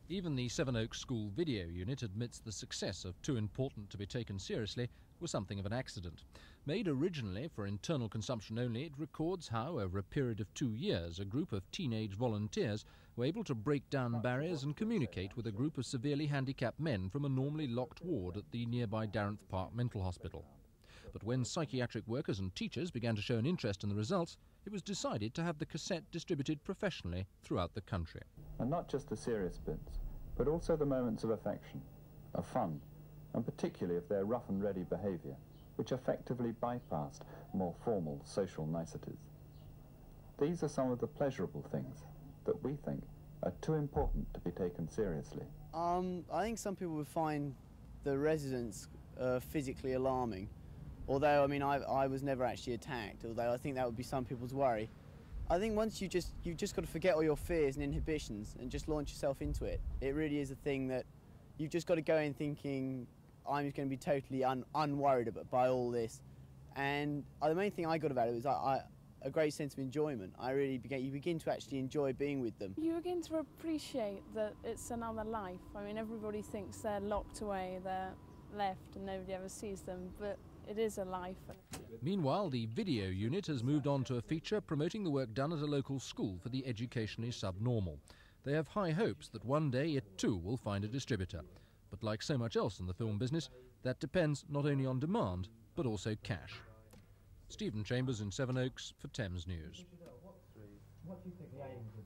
Even the Sevenoaks School video unit admits the success of Too Important to be Taken Seriously was something of an accident. Made originally for internal consumption only, it records how, over a period of 2 years, a group of teenage volunteers were able to break down barriers and communicate with a group of severely handicapped men from a normally locked ward at the nearby Darenth Park Mental Hospital. But when psychiatric workers and teachers began to show an interest in the results, it was decided to have the cassette distributed professionally throughout the country. And not just the serious bits, but also the moments of affection, of fun, and particularly of their rough and ready behaviour, which effectively bypassed more formal social niceties. These are some of the pleasurable things that we think are too important to be taken seriously. I think some people would find the residents physically alarming. Although, I mean, I was never actually attacked, although I think that would be some people's worry. I think once you've just got to forget all your fears and inhibitions and just launch yourself into it. It really is a thing that you've just got to go in thinking, I'm just going to be totally unworried by all this. And the main thing I got about it was a great sense of enjoyment. You begin to actually enjoy being with them. You begin to appreciate that it's another life. I mean, everybody thinks they're locked away, they're left and nobody ever sees them, but it is a life. Meanwhile, the video unit has moved on to a feature promoting the work done at a local school for the educationally subnormal. They have high hopes that one day it too will find a distributor. But like so much else in the film business, that depends not only on demand, but also cash. Stephen Chambers in Sevenoaks for Thames News. What do you think the aim